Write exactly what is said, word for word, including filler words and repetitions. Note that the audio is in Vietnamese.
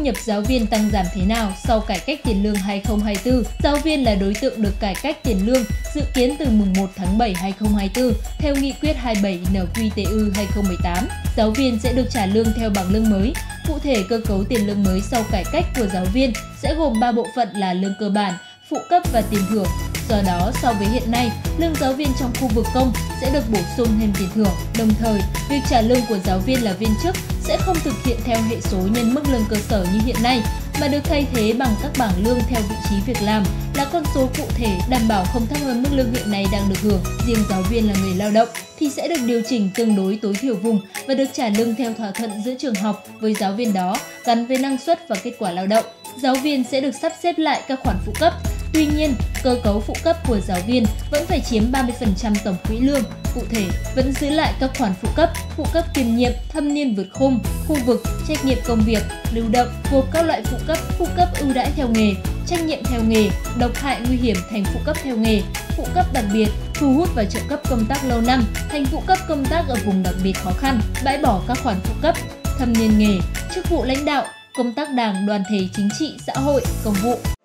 thu nhập giáo viên tăng giảm thế nào sau cải cách tiền lương hai nghìn không trăm hai mươi tư? Giáo viên là đối tượng được cải cách tiền lương dự kiến từ mùng một tháng bảy năm hai nghìn không trăm hai mươi tư theo Nghị quyết hai mươi bảy N Q T U hai nghìn không trăm mười tám. Giáo viên sẽ được trả lương theo bảng lương mới. Cụ thể, cơ cấu tiền lương mới sau cải cách của giáo viên sẽ gồm ba bộ phận là lương cơ bản, phụ cấp và tiền thưởng. Do đó, so với hiện nay, lương giáo viên trong khu vực công sẽ được bổ sung thêm tiền thưởng. Đồng thời, việc trả lương của giáo viên là viên chức sẽ không thực hiện theo hệ số nhân mức lương cơ sở như hiện nay, mà được thay thế bằng các bảng lương theo vị trí việc làm là con số cụ thể đảm bảo không thấp hơn mức lương hiện nay đang được hưởng. Riêng giáo viên là người lao động thì sẽ được điều chỉnh tương đối tối thiểu vùng và được trả lương theo thỏa thuận giữa trường học với giáo viên đó gắn với năng suất và kết quả lao động. Giáo viên sẽ được sắp xếp lại các khoản phụ cấp. Tuy nhiên, cơ cấu phụ cấp của giáo viên vẫn phải chiếm ba mươi phần trăm tổng quỹ lương. Cụ thể, vẫn giữ lại các khoản phụ cấp, phụ cấp kiêm nhiệm, thâm niên vượt khung, khu vực, trách nhiệm công việc, lưu động, gồm các loại phụ cấp, phụ cấp ưu đãi theo nghề, trách nhiệm theo nghề, độc hại nguy hiểm thành phụ cấp theo nghề, phụ cấp đặc biệt, thu hút và trợ cấp công tác lâu năm thành phụ cấp công tác ở vùng đặc biệt khó khăn, bãi bỏ các khoản phụ cấp, thâm niên nghề, chức vụ lãnh đạo, công tác đảng, đoàn thể chính trị, xã hội, công vụ.